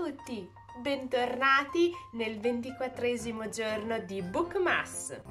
tutti, bentornati nel 24esimo giorno di Bookmas.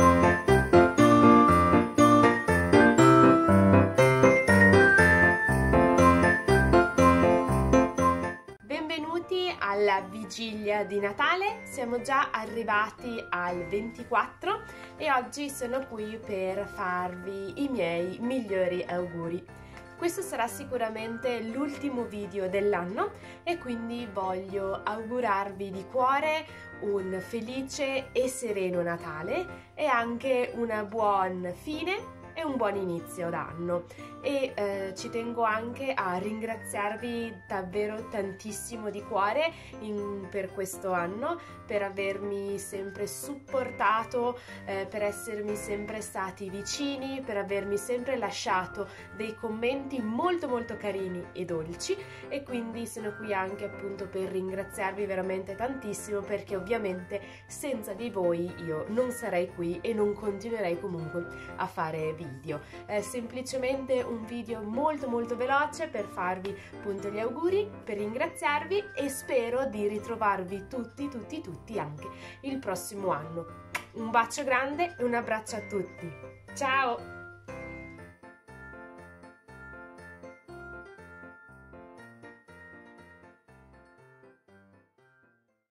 Benvenuti alla vigilia di Natale, siamo già arrivati al 24 e oggi sono qui per farvi i miei migliori auguri. Questo sarà sicuramente l'ultimo video dell'anno e quindi voglio augurarvi di cuore un felice e sereno Natale e anche una buona fine e un buon inizio d'anno. E ci tengo anche a ringraziarvi davvero tantissimo di cuore per questo anno, per avermi sempre supportato, per essermi sempre stati vicini, per avermi sempre lasciato dei commenti molto carini e dolci, e quindi sono qui anche appunto per ringraziarvi veramente tantissimo, perché ovviamente senza di voi io non sarei qui e non continuerei comunque a fare video. È semplicemente un video molto veloce per farvi appunto gli auguri, per ringraziarvi e spero di ritrovarvi tutti anche il prossimo anno. Un bacio grande e un abbraccio a tutti. Ciao!